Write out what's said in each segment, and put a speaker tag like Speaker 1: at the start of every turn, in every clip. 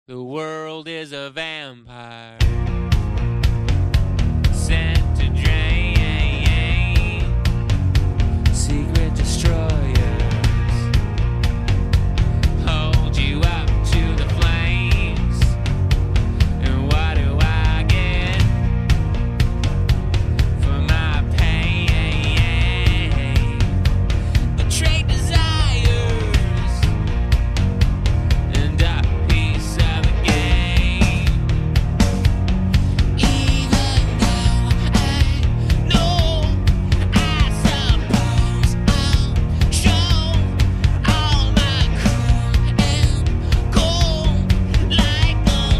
Speaker 1: The world is a vampire sent to drain secret destroyers. Hold you up to the flames. And what do I get for my pain? Betrayed desires and a piece of the game. Even though I know, I suppose I'll show all my cool and cool like the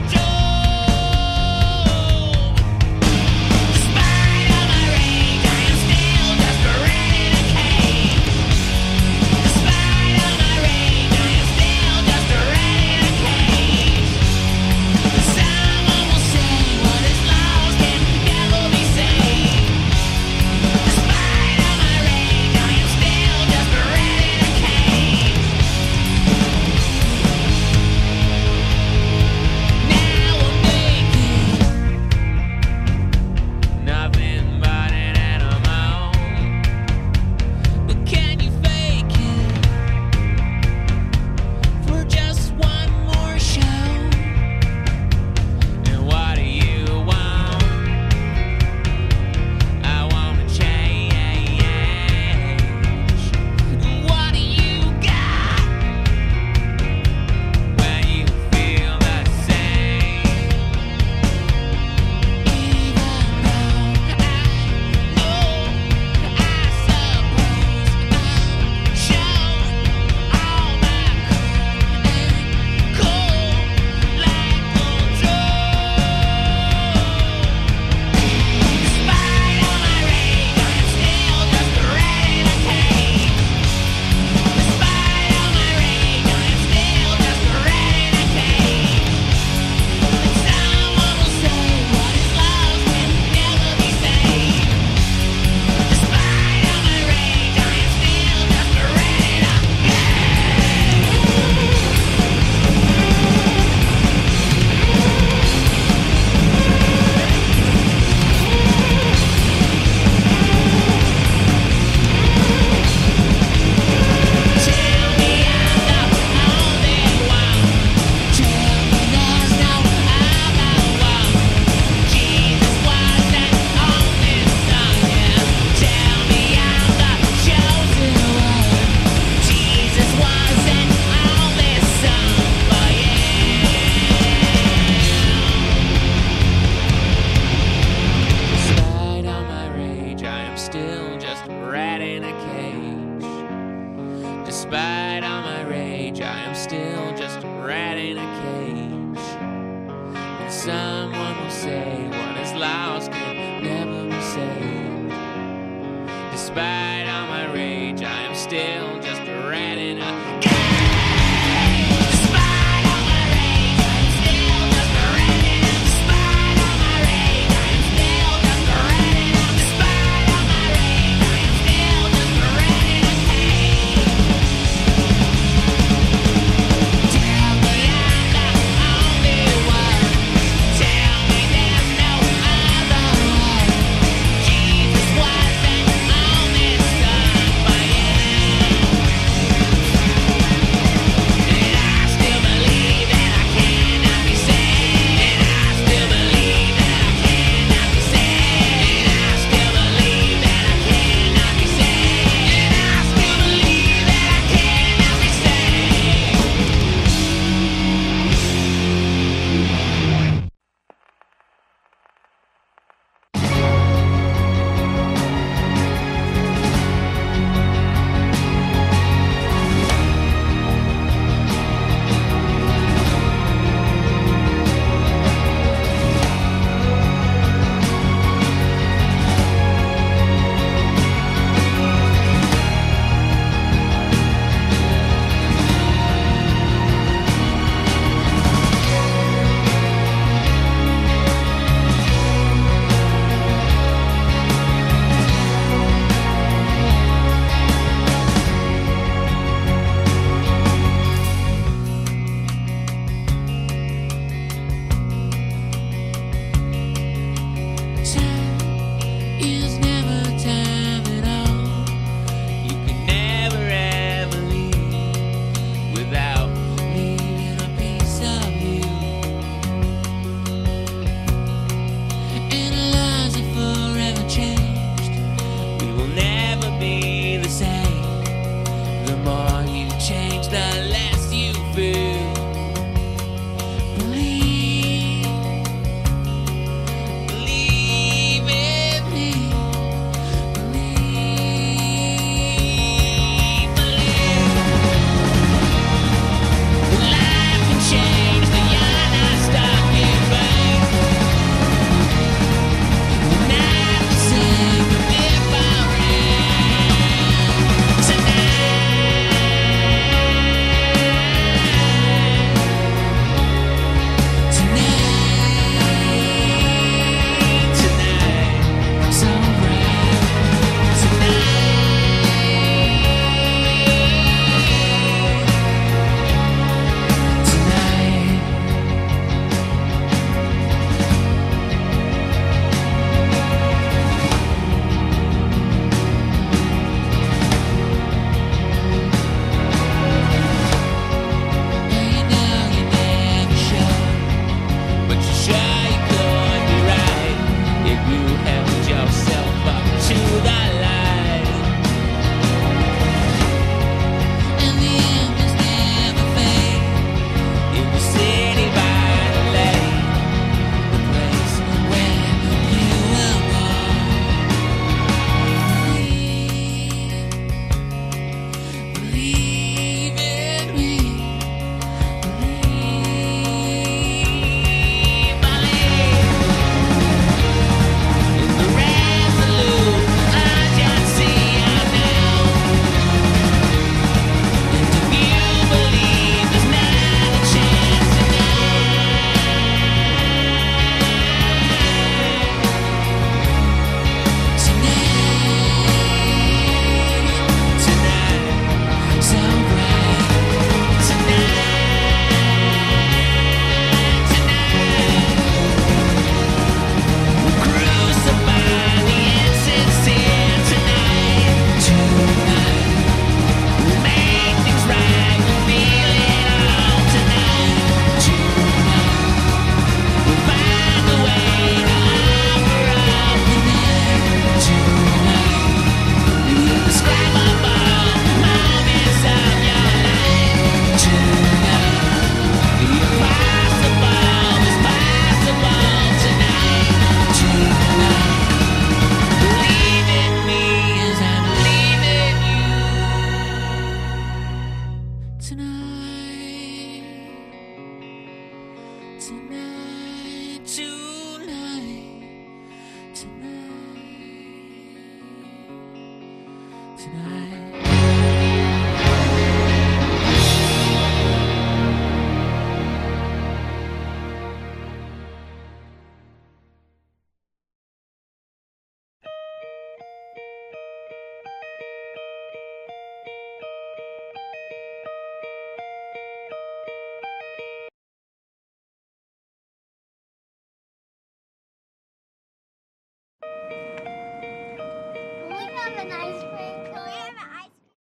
Speaker 1: Joe. Despite all my rage, I am still just a rat in a cage. Despite all my rage, I am still just a rat in a cage. Someone will say what is lost can never be saved. Despite all my rage, I am still just a rat in a cage. Now I'm naked, nothing but an animal. But can you fake it for just one more show? And what do you want? I wanna change. What do you got when you feel the same? Even though I know, I suppose I'll show all my cool like the Joe. Despite all my rage, I am still just a rat in a cage. Despite all my rage, I am still just a rat in a cage. Someone will say what is lost can never be saved. Despite all my rage, I am still just a rat in a Tell me I'm the only one. Tell me there's no other one. Jesus wasn't on this song, yeah. Tell me I'm the chosen one. Jesus wasn't on this song, but despite all my rage, I am still just a rat in a cage. Despite all my rage, I am still just a rat in a cage. And someone will say what is lost can never be saved. Despite all my rage, I am still just a rat in a cage. Despite all my rage, I am still just a rat in a. Despite all my rage, I am still just a rat in a. Despite all my rage, I am still just a rat in a cage. Tell me I'm the only one. Tell me there's no other one. Jesus wasn't on this song, but yeah.
Speaker 2: We have an ice cream cone. We have an ice cream.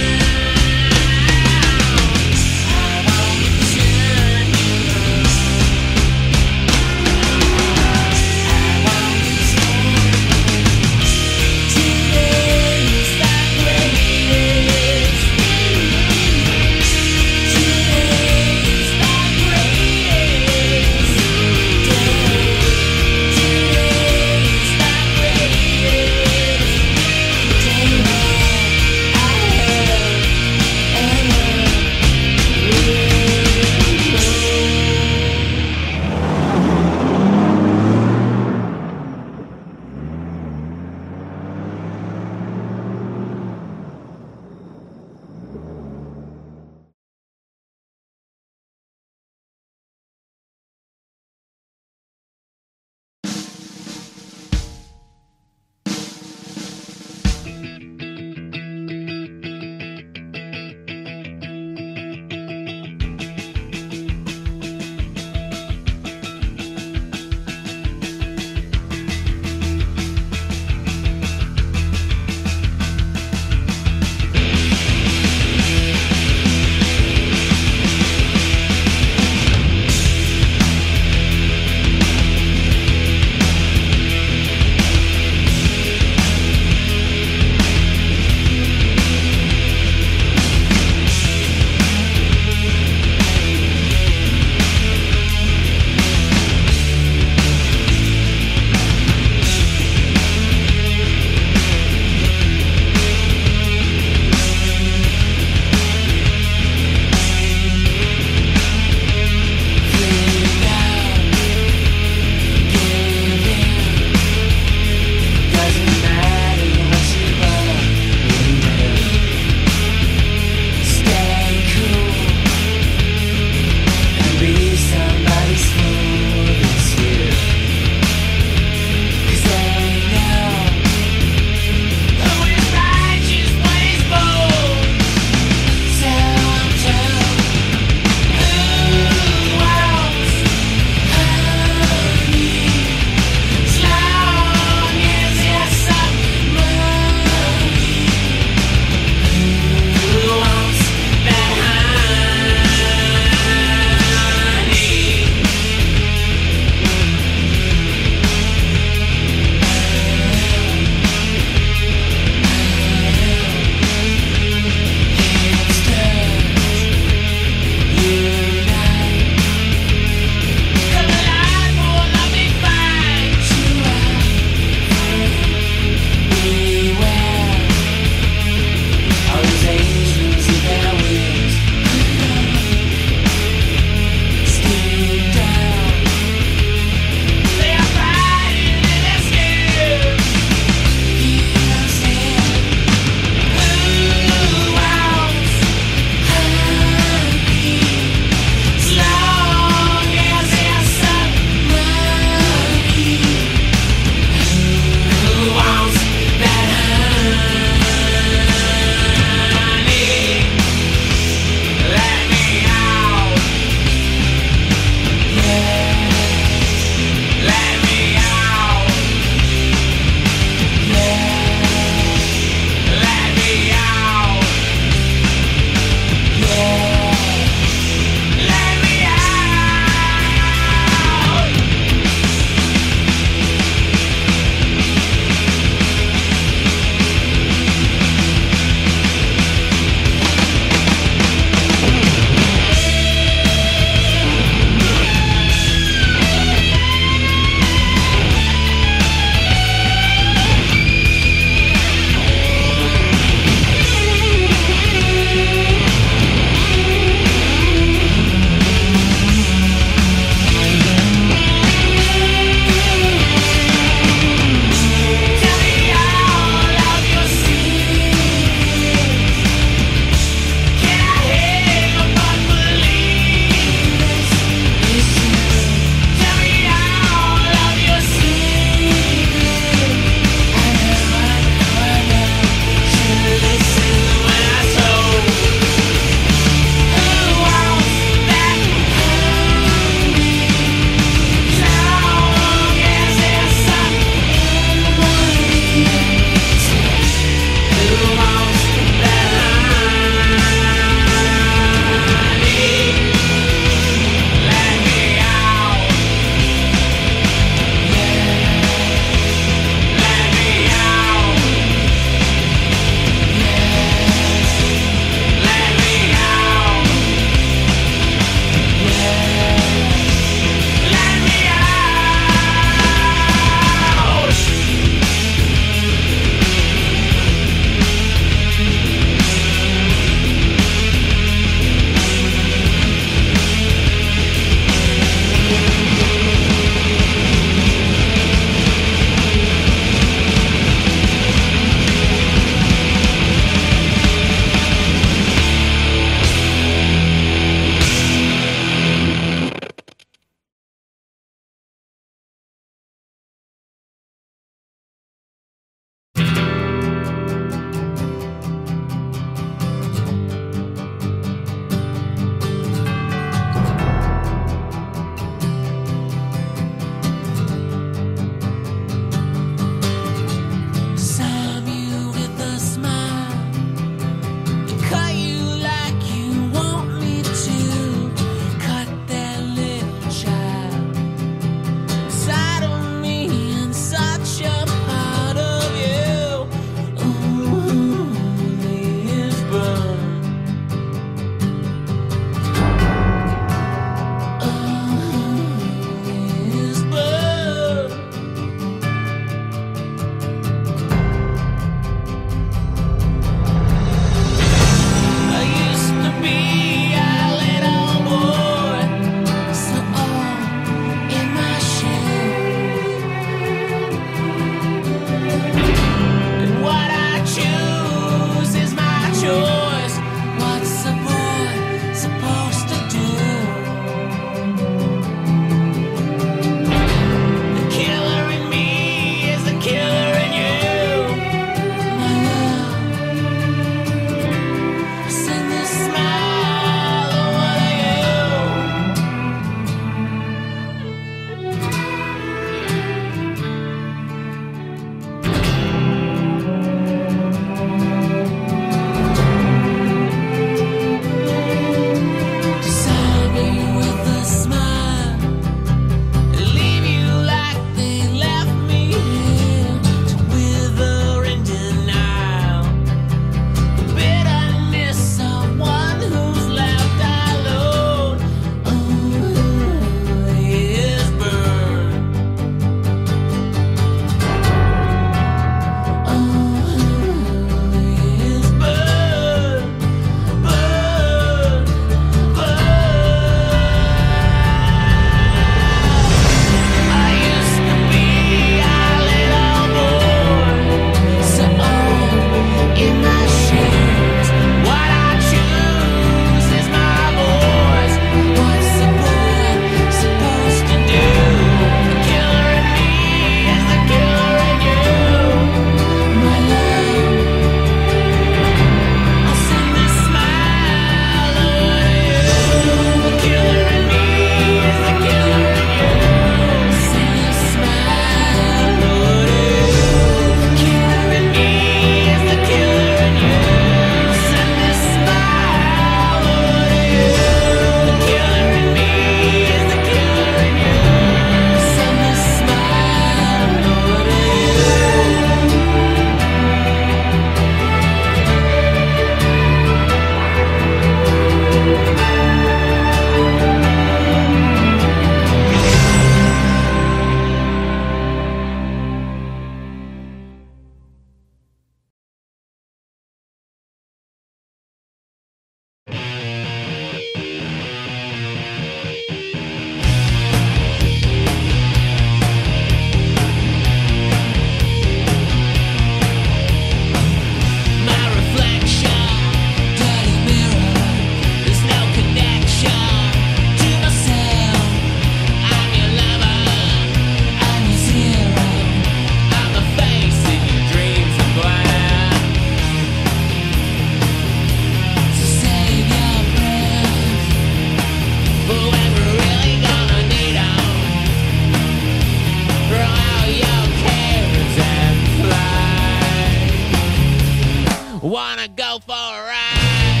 Speaker 3: wanna go for a ride.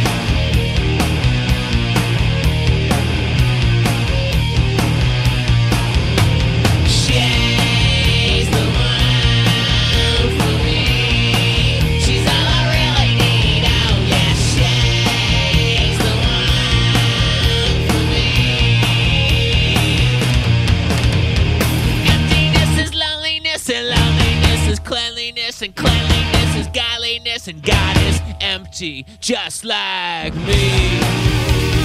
Speaker 3: She's the one for me. She's all I really need. Oh yeah, she's the one for me. Emptiness is loneliness, and loneliness is cleanliness, and cleanliness is godliness, and God is empty, just like me.